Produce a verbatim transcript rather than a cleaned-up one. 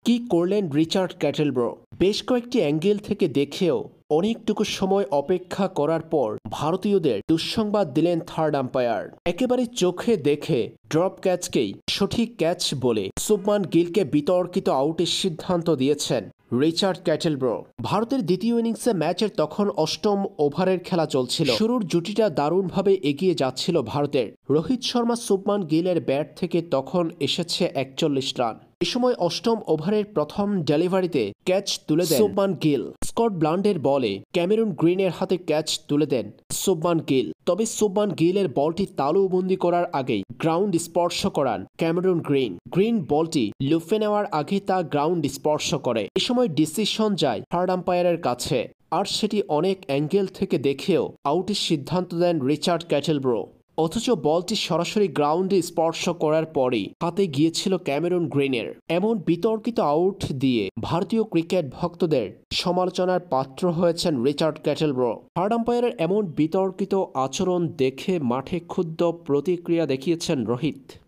কি করলেন Richard Kettleborough? বেশ কয়েকটি অ্যাঙ্গেল থেকে দেখেও অনেকটুকু সময় অপেক্ষা করার পর ভারতীয়দের দুঃসংবাদ দিলেন থার্ড আম্পায়ার। একেবারে চোখে দেখে ড্রপ ক্যাচকেই সঠিক ক্যাচ বলে শুভমান গিলকে বিতর্কিত আউটের সিদ্ধান্ত দিয়েছেন রিচার্ড ক্যাটেলব্রো। ভারতের দ্বিতীয় ইনিংসে ম্যাচের তখন অষ্টম ওভারের খেলা চলছিল। শুরুর জুটিটা দারুণভাবে এগিয়ে যাচ্ছিল ভারতের। রোহিত শর্মা শুভমান গিলের ব্যাট থেকে তখন এসেছে একচল্লিশ রান। এ সময় অষ্টম ওভারের প্রথম ডেলিভারিতে ক্যাচ তুলে দেন শুভমান গিল। স্কট ব্লান্ডের বলে ক্যামেরুন গ্রিনের হাতে ক্যাচ তুলে দেন শুভমান গিল। তবে শুভমান গিলের বলটি তালুবন্দি করার আগেই গ্রাউন্ড স্পর্শ করান ক্যামেরুন গ্রিন। গ্রিন বলটি লুফে নেওয়ার আগে তা গ্রাউন্ড স্পর্শ করে। এ সময় ডিসিশন যায় থার্ড আম্পায়ারের কাছে, আর সেটি অনেক অ্যাঙ্গেল থেকে দেখেও আউটের সিদ্ধান্ত দেন রিচার্ড ক্যাটেলব্রো। অথচ বলটি সরাসরি গ্রাউন্ডে স্পর্শ করার পরই হাতে গিয়েছিল ক্যামেরুন গ্রিনের। এমন বিতর্কিত আউট দিয়ে ভারতীয় ক্রিকেট ভক্তদের সমালোচনার পাত্র হয়েছেন রিচার্ড ক্যাটেলব্রো। থার্ড আম্পায়ারের এমন বিতর্কিত আচরণ দেখে মাঠে ক্ষুব্ধ প্রতিক্রিয়া দেখিয়েছেন রোহিত।